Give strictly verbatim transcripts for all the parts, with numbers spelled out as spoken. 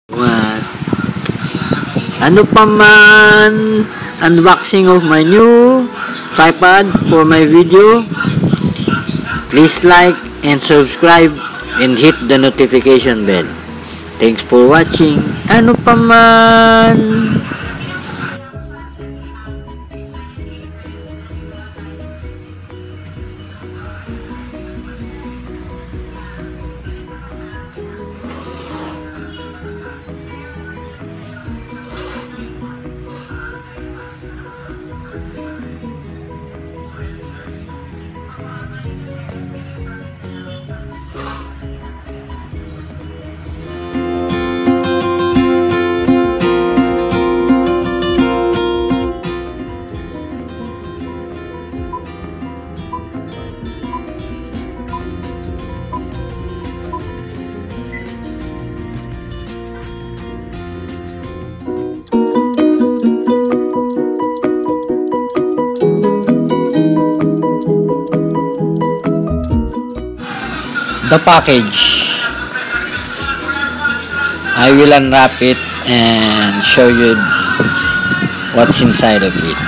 What? Ano pa man, unboxing of my new tripod for my video. Please like and subscribe and hit the notification bell. Thanks for watching. Ano pa man. The package, I will unwrap it and show you what's inside of it.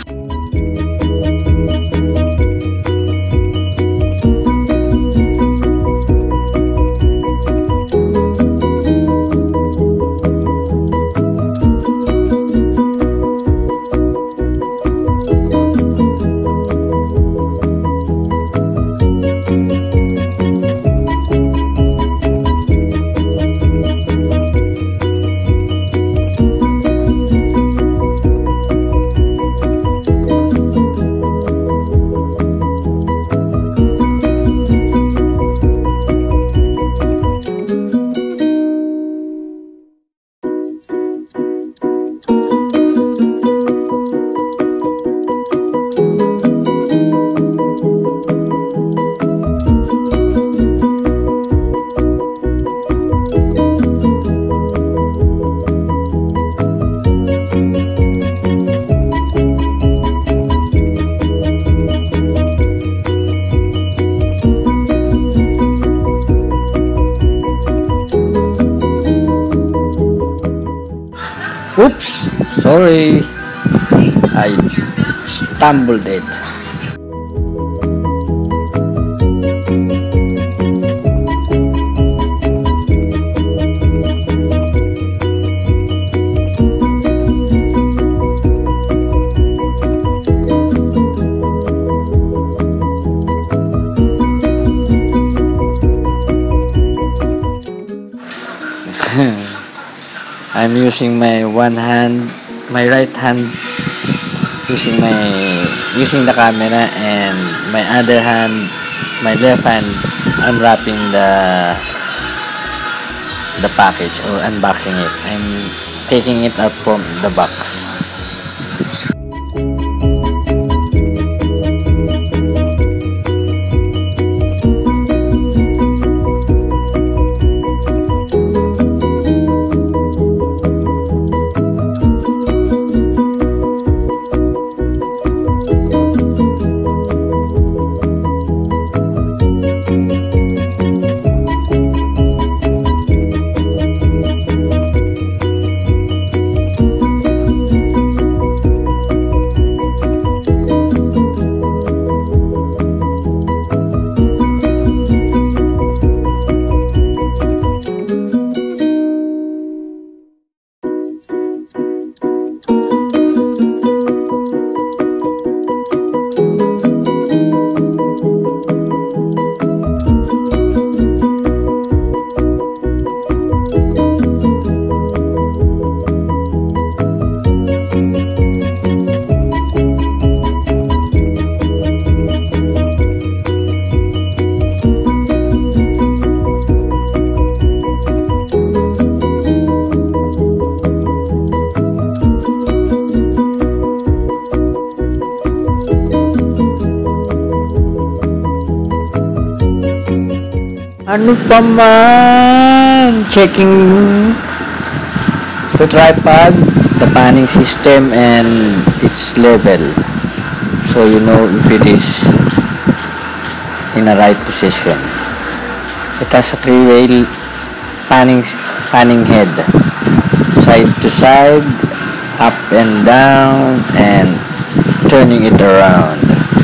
Oops, sorry, I stumbled it. I'm using my one hand, my right hand, using my using the camera, and my other hand, my left hand, unwrapping the the package or unboxing it. I'm taking it out from the box. Ano pa man, checking the tripod, the panning system, and its level, so you know if it is in a right position. It has a three-way panning panning head. side to side, up and down, and turning it around.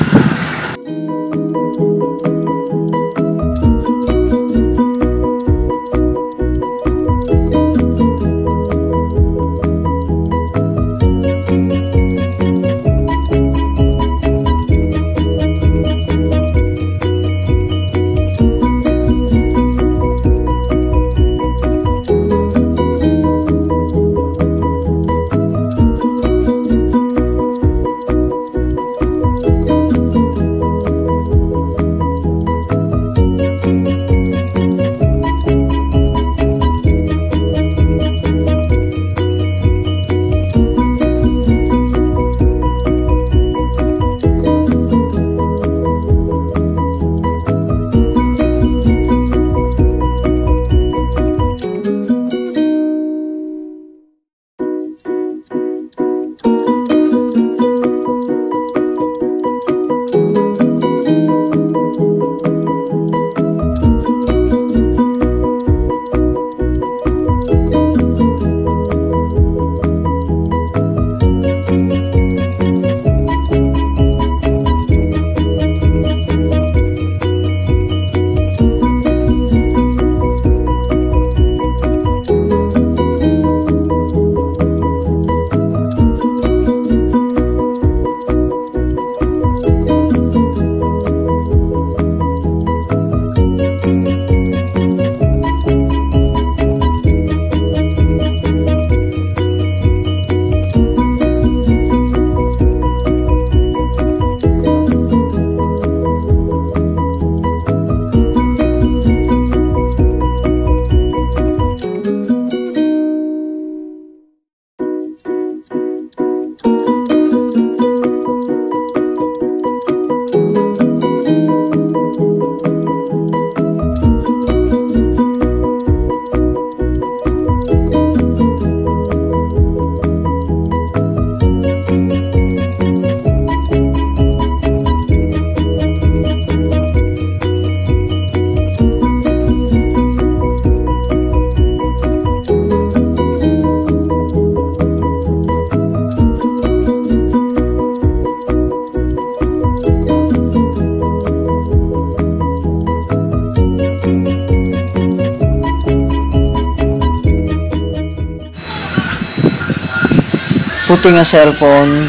Putting a cell phone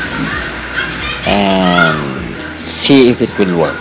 and see if it will work.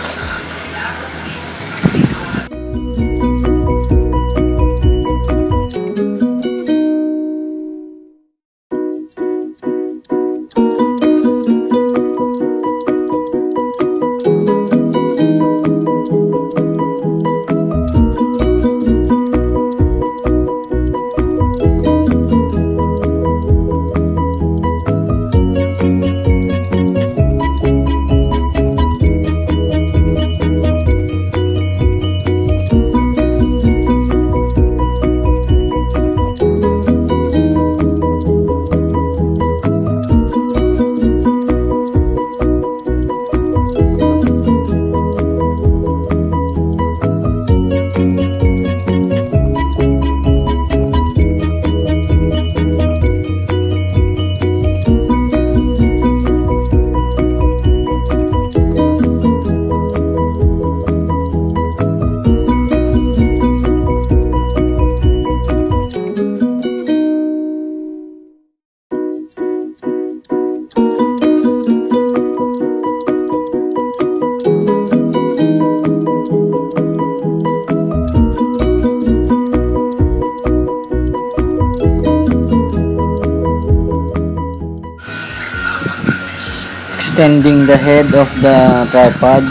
Extending the head of the tripod.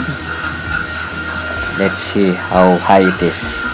Let's see how high it is.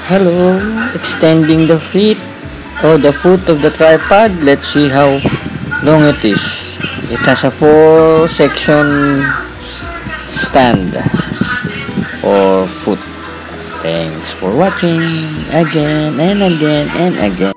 Hello, extending the feet or the foot of the tripod. Let's see how long it is. It has a four section stand or foot. Thanks for watching again and again and again.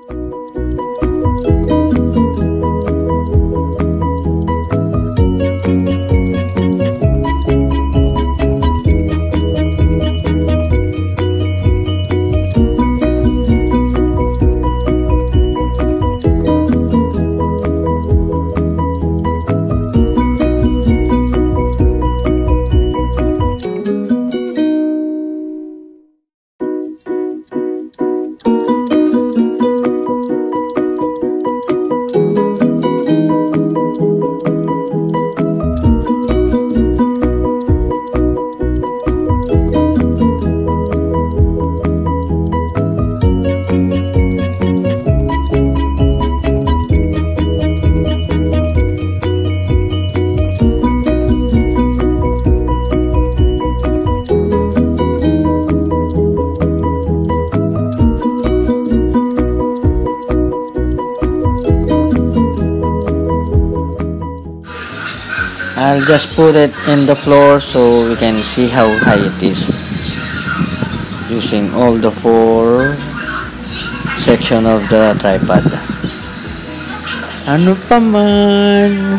I'll just put it in the floor so we can see how high it is using all the four section of the tripod. Ano pa man?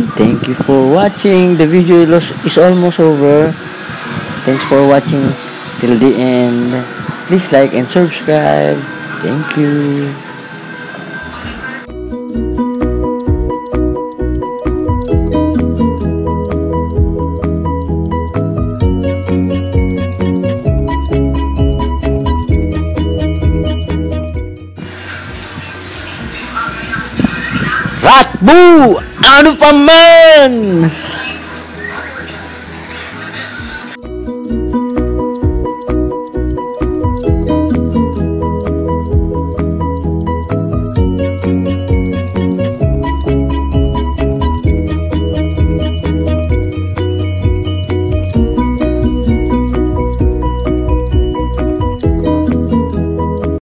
thank you for watching. The video is almost over. Thanks for watching till the end. Please like and subscribe. Thank you. Ratbu! Ano pa man?